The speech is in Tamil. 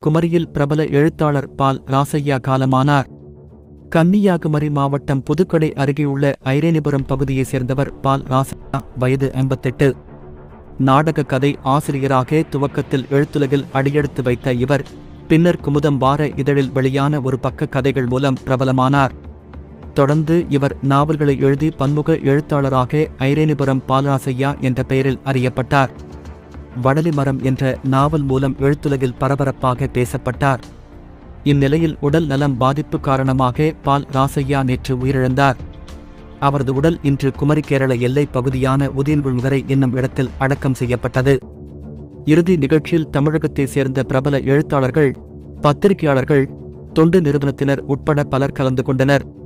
குமரியில் பிரபல எழுத்தாளர் பால் ராசையா காலமானார். கன்னியாகுமரி மாவட்டம் புதுக்கடை அருகேயுள்ள ஐரேனிபுரம் பகுதியைச் சேர்ந்தவர் பால் ராசையா. வயது 58. நாடக கதை ஆசிரியராக துவக்கத்தில் எழுத்துலகில் அடியெடுத்து வைத்த இவர் பின்னர் குமுதம் வார இதழில் வெளியான ஒரு பக்க கதைகள் மூலம் பிரபலமானார். தொடர்ந்து இவர் நாவல்களை எழுதி பன்முக எழுத்தாளராக ஐரேனிபுரம் பால்ராசையா என்ற பெயரில் அறியப்பட்டார். வடலி மரம் என்ற நாவல் மூலம் எழுத்துலகில் பரபரப்பாக பேசப்பட்டார். இந்நிலையில் உடல் நலம் பாதிப்பு காரணமாக பால் ராசையா நேற்று உயிரிழந்தார். அவரது உடல் இன்று குமரி கேரள எல்லைப் பகுதியான உதியன்குள்வரை என்னும் இடத்தில் அடக்கம் செய்யப்பட்டது. இறுதி நிகழ்ச்சியில் தமிழகத்தைச் சேர்ந்த பிரபல எழுத்தாளர்கள், பத்திரிகையாளர்கள், தொண்டு நிறுவனத்தினர் உட்பட பலர் கலந்து கொண்டனர்.